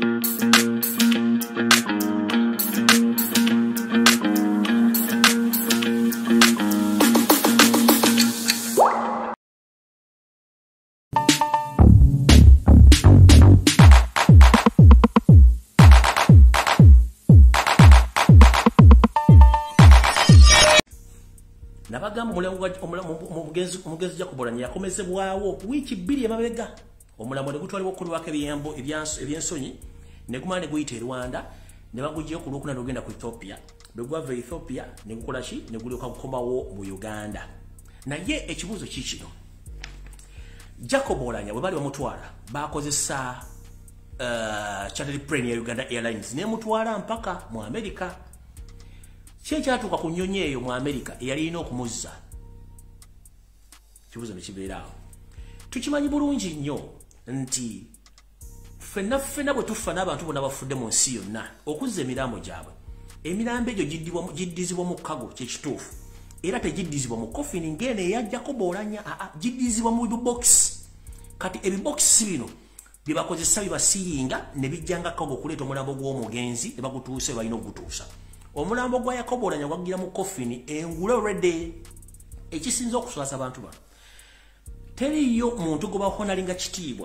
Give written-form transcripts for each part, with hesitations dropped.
Nabagamba omugenzi Jacob Oulanya yakomezebwawo wiiki 2 emabega omulambo ne gutwalibwa okukolwako ebyensonyi ne gumala ne guyita e Rwanda ne bagugyeyo ku Lwokuna n'ogenda ku Ethiopia bwe gwava Ethiopia ne gukola ki ne gulyoka gukomawo mu Uganda. Naye ekibuuzo kikino Jacob Oulanya bwe bali bamutwala bakozesa charter plane ya Uganda Airlines ne mutwala mpaka mu America. Kyatuuka ku nnyonyi eyo mu America eyali ina okumuzza. Kibuuzo ne kibeerawo. Tukimanyi bulungi nnyo nti ffenna bwe tufa n'abantu bonna bafudde mu nsi yonna okuzza emirambo gyabwe. Emirambo egyo giddizibwa mu kago kyekituufu. Era tegiddizibwa mu coffin ng'eno eya Jacob Oulanya, giddizibwa mu bibox. Kati ebibox bino bye bakozesa bibasiiringa ne bijjanga kago okuleeta omulambo gw'omugenzi ne bagutuuse balina ogutuusa. Omulambo gwa Jacob Oulanya gwagira mu coffin engule already. Ekisinza okuswasa abantu bano teriyo muntu gwe bahonalinga kitiibwa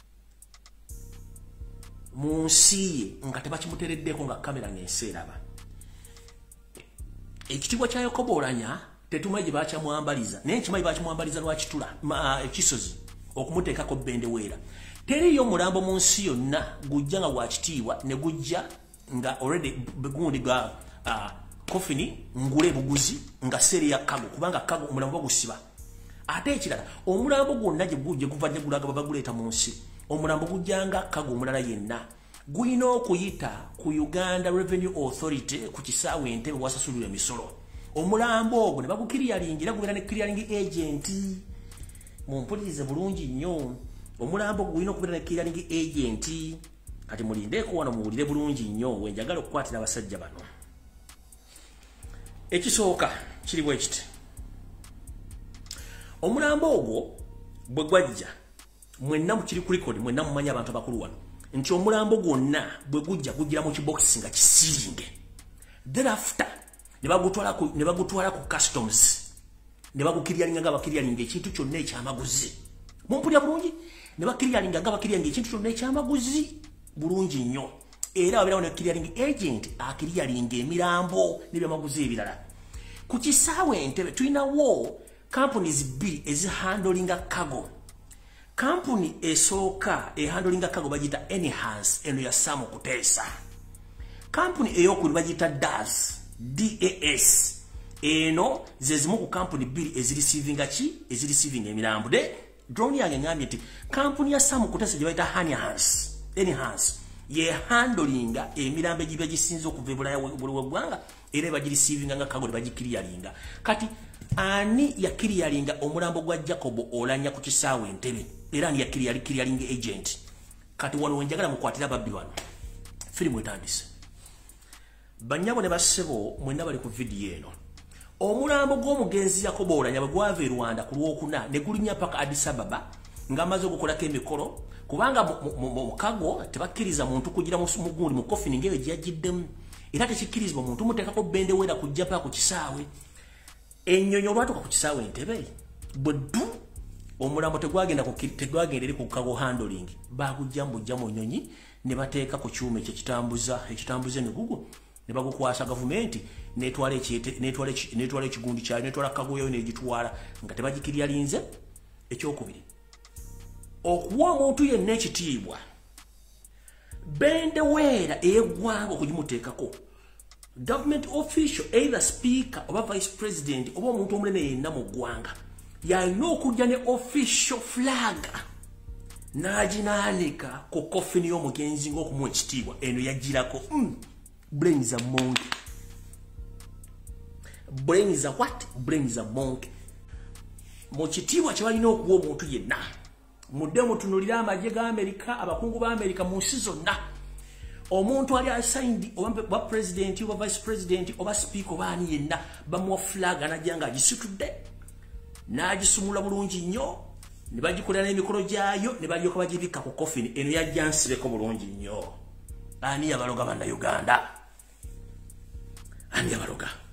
mu nsi ye nga tebakimutereddeko nga kamera ng'enseeraba. Ekitiibwa kya Jacob Oulanya tetumanyi gye bakyamwambaliza naye nkimanyi bakimwambaliza lwakitula ekisozi okumuteekako bendeweera. Teriyo mulambo mu nsi yonna gujja nga gwa kitiibwa ne gujja nga already gundi ga coffin ngule buguzi nga seri ya kago kubanga kago omulambo gusiba. Ate ekirala omulambo gwonna gye gujje guvadde gulaga babaguleeta mu nsi omulambo gujjanga kago omulala yenna guyina okuyita ku Uganda Revenue Authority ku kisaawe Entebbe wasasulira emisolo. Omulambo ogwo ne bagukiriyalingira gubeera ne clearing agent. Mumpulirize bulungi nnyo omulambo guyina okubeera ne clearing agent. Kati mulindeeko wano muwulire bulungi nnyo wenjagala okukwatira abasajja bano. Ekisooka kiri bwe kiti. Omulambo ogwo bwe gwajja mwenna mukiri ku record mwenna mumanyi abantu abakulu wano nti omulambo gwonna bwe gujja gugira mu kibox nga kisiringe. Thereafter ne bagutwala ku customs ne bagukiryalinga nga bakiryalinga ekintu kyonna ekyamaguzi. Mumpulira bulungi ne bakiryalinga nga bakiryalinga ekintu kyonna ekyamaguzi bulungi nnyo. Era wabeerawo ne clearing agent akiryalinga emirambo n'ebyamaguzi ebirala. Ku kisaawe Entebbe tulinawo companies 2 ezihandolinga cargo. Company esooka ehandolinga cargo bagita Enhance eno ya Samu Kuteesa. Company ey'okuli bagita DAS eno zezimu ku company 2 ezireceiving ezireceiving emirambo. De drone yange ngambye nti company ya Samu Kuteesa gye bayita Enhance ye handolinga emirambo egibya gisinza okuva ebulaya bw'eggwanga era bagireceiving nga kago ne bagikiriyalinga. Kati ani yakiriyalinga omulambo gwa Jacob Oulanya ku kisaawe Entebbe era ani yakiriyalinga agent. Kati wano wenjagala mukwatira babbi wano firimu etandise. Bannyabo ne bassebo mwenna bali ku vidiyo eno. Omulambo gw'omugenzi Jacob Oulanya bwe gwava e Rwanda ku Lwokuna ne gulinnya paka Addis Ababa ng'amaze okukolako emikolo kubanga mu kago tebakkiriza muntu kugira mugundi mu coffin ng'eyo gye yagiddemu era tekikkirizibwa muntu muteekako bendeweera kujja paka ku kisaawe. Ennyonyi olwatuuka ku kisaawe Entebbe bwe ddu omulambo tegwagenda eri ku kago handling bagujja mu nnyonyi ne bateeka ku kyuma ekyo ekitambuza emigugu ne bagukwasa gavumenti n'etwala ekigundi kyayo n'etwala kago yayo n'egitwala nga tebagikiryalinze. Ekyokubiri okuwa omuntu yenna ekitiibwa bendeweera ey'eggwanga okugimuteekako government official either speaker oba vice president oba omuntu omunene yenna mu ggwanga yalina okujja ne official flag n'aginaanika ku coffin y'omugenzi ng'okumuwa ekitiibwa. Eno yagirako brains a monkey. Brains a what? Brains a monkey. Mu kitiibwa kye balina okuwa omuntu yenna mudde mutunulira amagye ga Amerika abakungu ba Amerika mu nsi zonna. Omuntu ali assigned oba president oba vice president oba speaker oba ani yenna bamuwa flag anajja nga agisitudde n'agisumula bulungi nnyo ne bagikolera n'emikolo gyayo ne balyoka bagibikka ku coffin. Eno yajja nsibeko bulungi nnyo. ani yabaloga bana Uganda ani yabaloga